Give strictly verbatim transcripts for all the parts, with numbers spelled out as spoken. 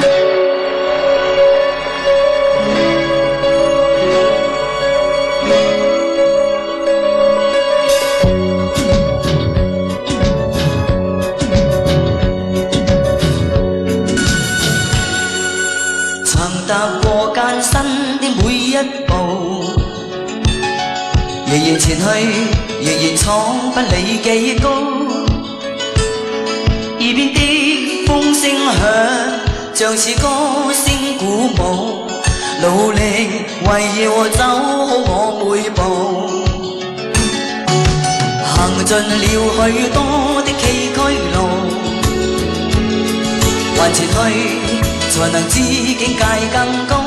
踏過艱辛的每一步，仍然前去，仍然闖不理幾高。耳邊的風聲響，像是歌聲鼓舞，努力為要走好我每步。行盡了許多的崎嶇路，還前去。 才能知境界更高，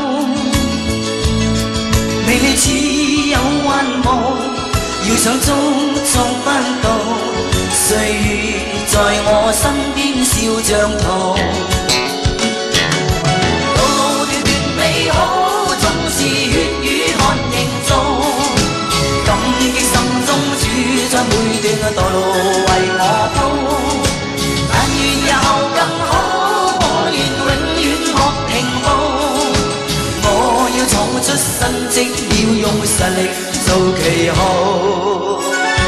未理似有幻夢，要想捉捉不到，歲月在我身邊笑像圖。路路段段美好，總是血與汗凝造，感激心中主將每段道路為我鋪，但願日後更好。 闖出新績，要用實力做旗號。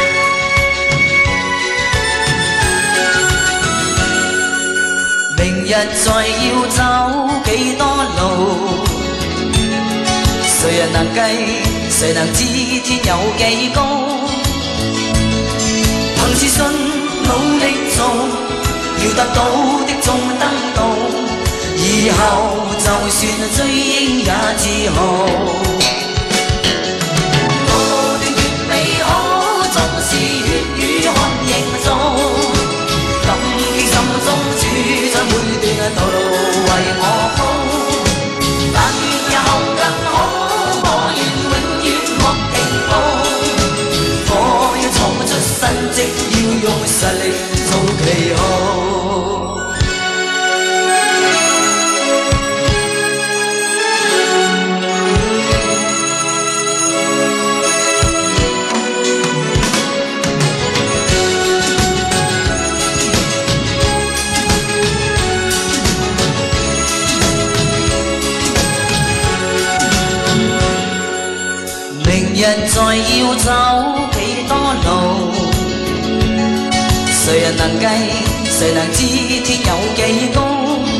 明日再要走幾多路，誰人能計？誰能知天有幾高？憑自信努力做，要得到的終得到。 以後就算追憶也自豪，路路段段美好，總是血與汗凝造。感激心中主將每段道路為我鋪，但願日後更好，我願永遠莫停步。我要闖出新績，要用實力做旗號。 明日再要走幾多路，誰人能計？誰能知天有幾高？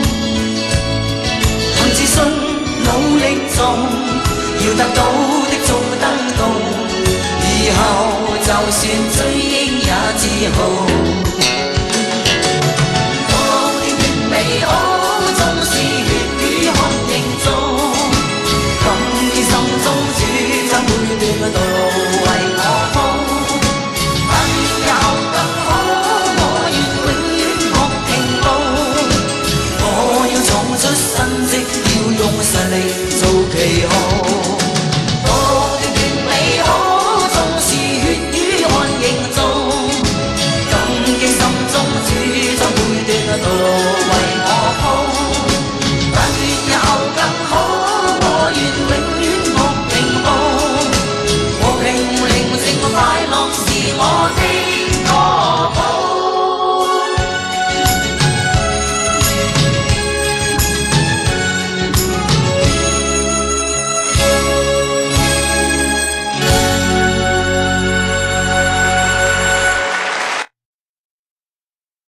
憑自信努力做，要得到的終得到。以後就算追憶也自豪。